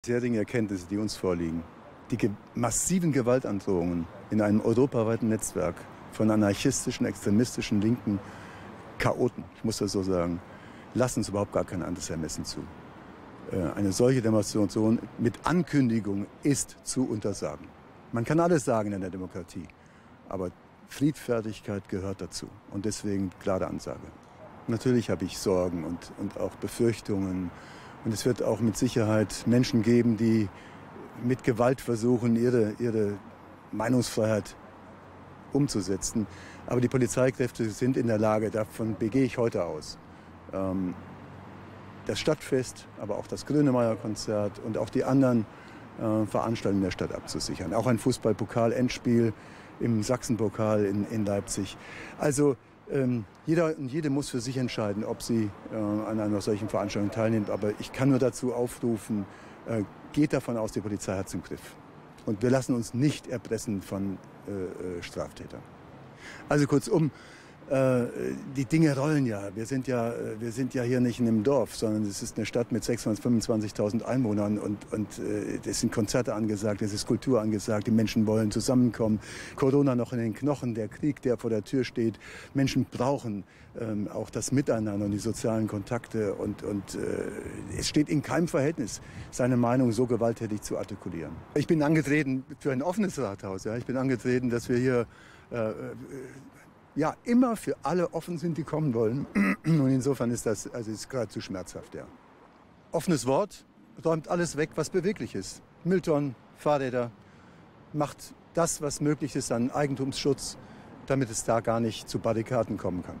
Bisherigen Erkenntnisse, die uns vorliegen, die massiven Gewaltandrohungen in einem europaweiten Netzwerk von anarchistischen, extremistischen, linken Chaoten, ich muss das so sagen, lassen uns überhaupt gar kein anderes Ermessen zu. Eine solche Demonstration mit Ankündigung ist zu untersagen. Man kann alles sagen in der Demokratie, aber Friedfertigkeit gehört dazu und deswegen klare Ansage. Natürlich habe ich Sorgen und auch Befürchtungen. Und es wird auch mit Sicherheit Menschen geben, die mit Gewalt versuchen, ihre Meinungsfreiheit umzusetzen. Aber die Polizeikräfte sind in der Lage, davon gehe ich heute aus, das Stadtfest, aber auch das Grönemeyer-Konzert und auch die anderen Veranstaltungen der Stadt abzusichern. Auch ein Fußball-Pokal-Endspiel im Sachsenpokal in Leipzig. Also jeder und jede muss für sich entscheiden, ob sie an einer solchen Veranstaltung teilnimmt. Aber ich kann nur dazu aufrufen, geht davon aus, die Polizei hat es im Griff. Und wir lassen uns nicht erpressen von Straftätern. Also kurzum, die Dinge rollen ja. Wir sind ja hier nicht in einem Dorf, sondern es ist eine Stadt mit 625.000 Einwohnern und es sind Konzerte angesagt, es ist Kultur angesagt, die Menschen wollen zusammenkommen. Corona noch in den Knochen, der Krieg, der vor der Tür steht. Menschen brauchen auch das Miteinander und die sozialen Kontakte und es steht in keinem Verhältnis, seine Meinung so gewalttätig zu artikulieren. Ich bin angetreten für ein offenes Rathaus. Ja. Ich bin angetreten, dass wir hier immer für alle offen sind, die kommen wollen. Und insofern ist das ist geradezu schmerzhaft. Ja. Offenes Wort räumt alles weg, was beweglich ist. Mülltonnen, Fahrräder, macht das, was möglich ist an Eigentumsschutz, damit es da gar nicht zu Barrikaden kommen kann.